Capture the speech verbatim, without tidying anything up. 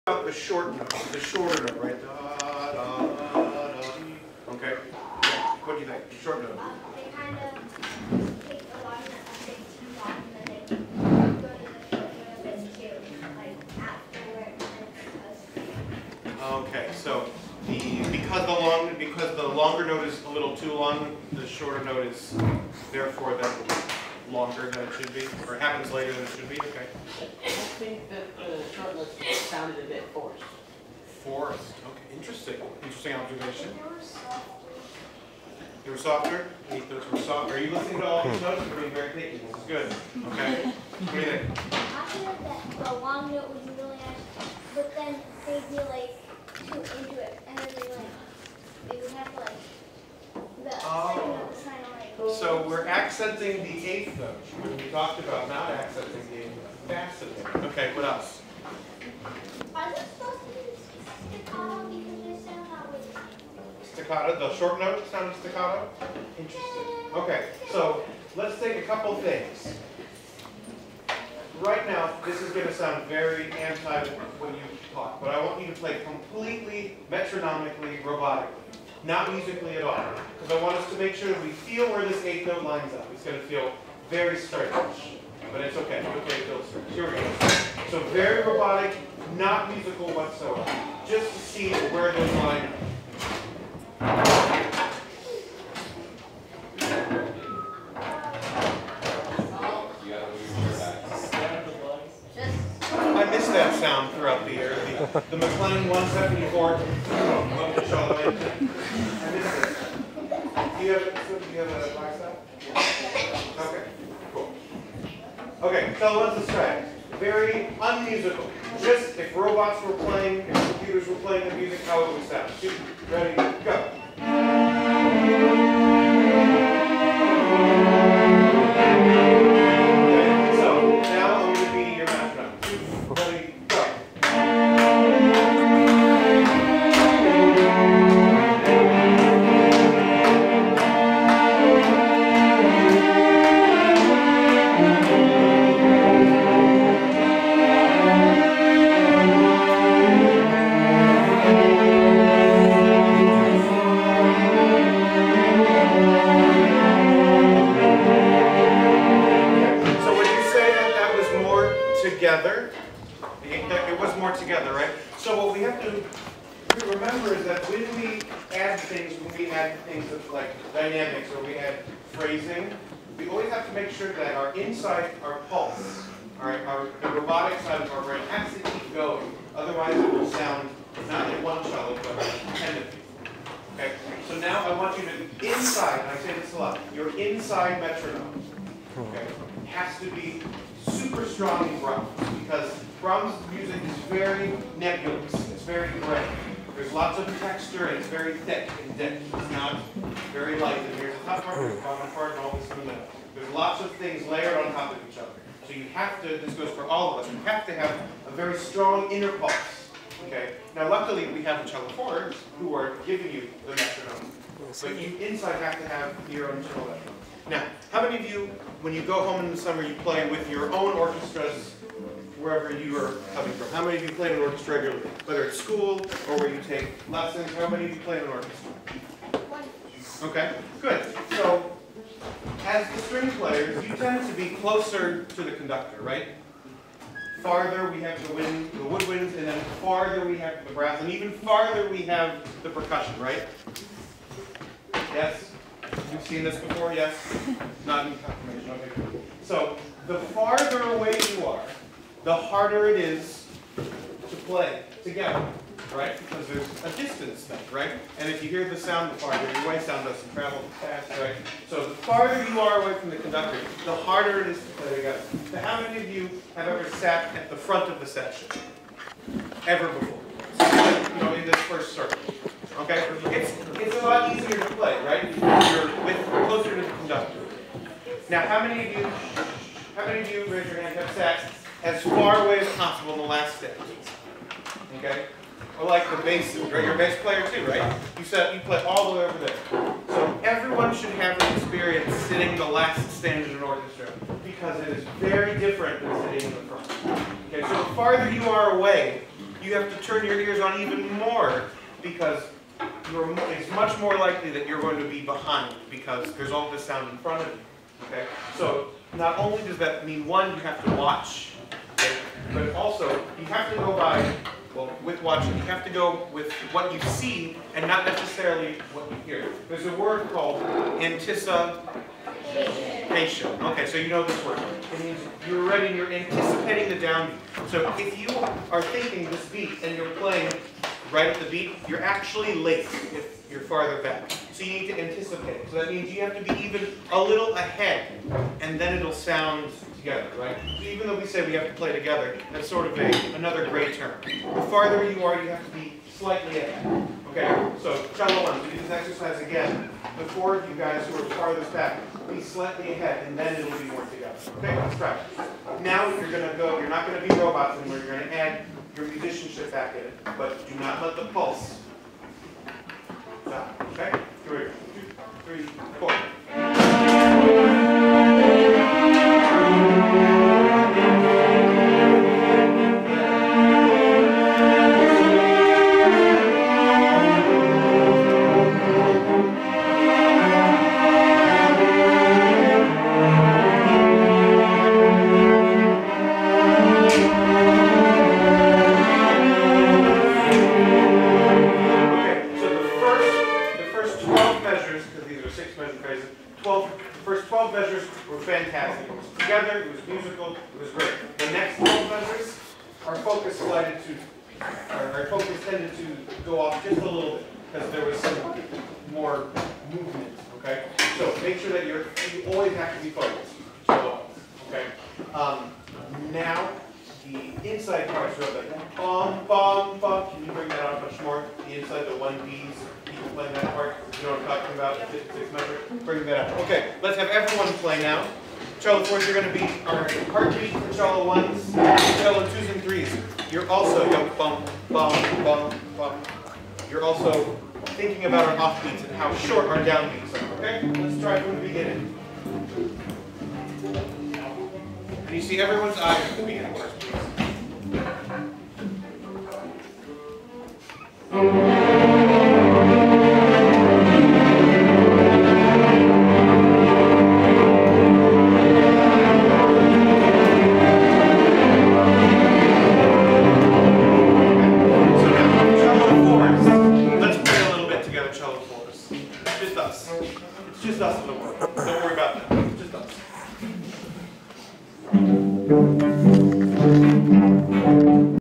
about the short note, the shorter note, right? Da, da, da, da, dee. Okay. Yeah. What do you think? The short note. Um, they kind of take a long note and they too long, and then they go to the short note a bit too, like afterward and because. Okay, so the because the long because the longer note is a little too long, the shorter note is therefore then longer than it should be, or happens later than it should be. Okay. I think that the short notes sounded a bit forced. Forced. Okay. Interesting. Interesting observation. They were softer. They were softer. These notes were soft. Are you listening to all these notes? Or being very picky. This is good. Okay. What do you think? I feel that the long note was really nice, but then they'd be like too into it, and then they like they would have like the Oh. second note was kind of like. So we're accenting the eighth note when we talked about not accenting the eighth note. Faceting. Okay, what else? Are they supposed to be staccato because they sound that way? Staccato. The short note sounded staccato. Interesting. Okay, so let's take a couple things. Right now, this is going to sound very anti when you talk, but I want you to play completely metronomically, robotically. Not musically at all, because I want us to make sure that we feel where this eighth note lines up. It's going to feel very strange, but it's okay. It's okay to feel strange. Here we go. So very robotic, not musical whatsoever, just to see where those line up. I missed that sound throughout the year. The, the McLean one seventy-four. I missed it. Do you have, do you have a bicep? Okay, cool. Okay, so let's distract. Very unmusical. Just if robots were playing, if computers were playing the music, how it would sound. Ready, go. Okay, so now I'm going to be your metronome. Ready, go. Together, it was more together, right? So what we have to remember is that when we add things, when we add things like dynamics or we add phrasing, we always have to make sure that our inside, our pulse, all right, our the robotic side of our brain has to keep going. Otherwise, it will sound not like one cello, but ten of you. Okay. So now I want you to inside. And I say this a lot. Your inside metronome, okay, has to be super strong in Brahms, because Brahms' music is very nebulous, it's very gray. There's lots of texture and it's very thick and dense. It's not very light. And here's the top part, here's the bottom part, and all this in the middle. There's lots of things layered on top of each other. So you have to, this goes for all of us, you have to have a very strong inner pulse. Okay? Now luckily we have the cello fours who are giving you the metronome. But you inside have to have your own cello metronome. Now, how many of you, when you go home in the summer, you play with your own orchestras wherever you are coming from? How many of you play in an orchestra regularly? Whether it's school or where you take lessons, how many of you play in an orchestra? One. Okay, good. So, as the string players, you tend to be closer to the conductor, right? Farther we have the wind, the woodwinds, and then farther we have the brass, and even farther we have the percussion, right? Yes? You've seen this before, yes? Not in confirmation, okay. So, the farther away you are, the harder it is to play together, right? Because there's a distance thing, right? And if you hear the sound, the farther you're away, sound doesn't travel fast, right? So the farther you are away from the conductor, the harder it is to play together. So how many of you have ever sat at the front of the section? Ever before? You know, in this first circle. Okay? It's, it's a lot easier to play, right? You're with, closer to the conductor. Now, how many of you, how many of you, raise your hand, have sat as far away as possible in the last step? Okay? Or like the bass, right? You're a bass player too, right? You sat, you play all the way over there. So everyone should have an experience sitting the last stand in an orchestra, because it is very different than sitting in the front. Okay, so the farther you are away, you have to turn your ears on even more because you're, it's much more likely that you're going to be behind because there's all this sound in front of you. Okay? So not only does that mean, one, you have to watch, okay, but also you have to go by, well, with watching, you have to go with what you see and not necessarily what you hear. There's a word called anticipation. Okay, so you know this word. It means you're ready, you're anticipating the downbeat. So if you are thinking this beat and you're playing right at the beat, you're actually late if you're farther back. So you need to anticipate. So that means you have to be even a little ahead, and then it'll sound together, right? So even though we say we have to play together, that's sort of a, another gray term. The farther you are, you have to be slightly ahead. Okay, so cello one, we do this exercise again. The four of you guys who are farthest back, be slightly ahead, and then it'll be more together. Okay, let's try it. Now you're going to go, you're not going to be robots anymore, you're going to add your musicianship back in it, but do not let the pulse stop. Okay, here we go. Two, three, four. Fantastic. It was together, it was musical, it was great. The next twelve measures, our focus slided to, our, our focus tended to go off just a little bit because there was some more movement. Okay, so make sure that you're you always have to be focused. Okay. Um, now the inside parts are like bum bum bum. Can you bring that out much more? The inside, the one B's. People playing that part. You know what I'm talking about? The six, six measure. Bring that out. Okay. Let's have everyone play now. Cello fours are going to be our heartbeat for cello ones, cello twos and threes. You're also yo bum bum bum bum. You're also thinking about our offbeats and how short our downbeats are. Okay. Let's try from the beginning. And you see everyone's eyes at the beginning first, please. Just us. It's just us in the world.